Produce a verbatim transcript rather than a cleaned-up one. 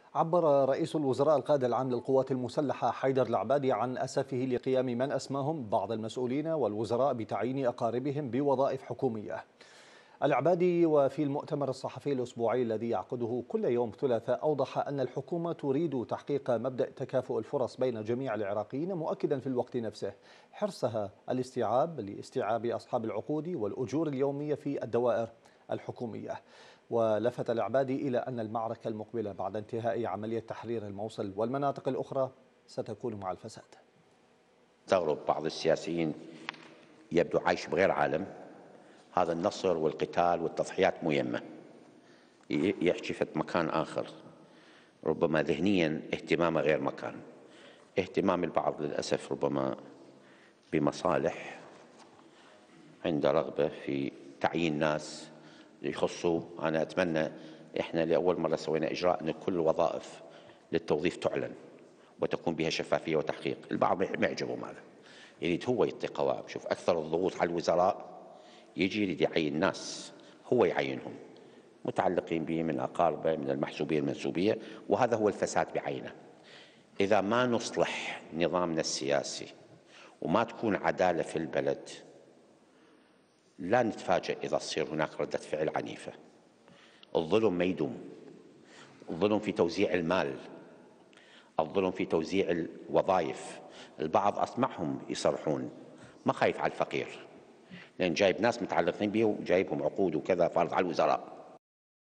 عبر رئيس الوزراء القائد العام للقوات المسلحة حيدر العبادي عن أسفه لقيام من أسماهم بعض المسؤولين والوزراء بتعيين أقاربهم بوظائف حكومية. العبادي وفي المؤتمر الصحفي الأسبوعي الذي يعقده كل يوم ثلاثاء أوضح أن الحكومة تريد تحقيق مبدأ تكافؤ الفرص بين جميع العراقيين، مؤكدا في الوقت نفسه حرصها الاستيعاب لاستيعاب أصحاب العقود والأجور اليومية في الدوائر الحكومية. ولفت العبادي إلى أن المعركة المقبلة بعد انتهاء عملية تحرير الموصل والمناطق الأخرى ستكون مع الفساد. استغرب بعض السياسيين يبدو عايش بغير عالم. هذا النصر والقتال والتضحيات مو يمه، يحكي في مكان آخر، ربما ذهنيا اهتمامه غير مكان. اهتمام البعض للأسف ربما بمصالح، عنده رغبة في تعيين ناس يخصوا. أنا أتمنى إحنا لأول مرة سوينا إجراء أن كل الوظائف للتوظيف تعلن وتكون بها شفافية وتحقيق. البعض ما يعجبهم هذا، يريد هو يعطي قوائم. شوف أكثر الضغوط على الوزراء، يجي يريد يعين ناس هو يعينهم متعلقين به من أقاربه من المحسوبية المنسوبية، وهذا هو الفساد بعينه. إذا ما نصلح نظامنا السياسي وما تكون عدالة في البلد، لا نتفاجأ إذا تصير هناك ردة فعل عنيفة. الظلم ما يدوم، الظلم في توزيع المال، الظلم في توزيع الوظائف. البعض أسمعهم يصرحون ما خايف على الفقير، لأن جايب ناس متعلقين به وجايبهم عقود وكذا، فارض على الوزراء.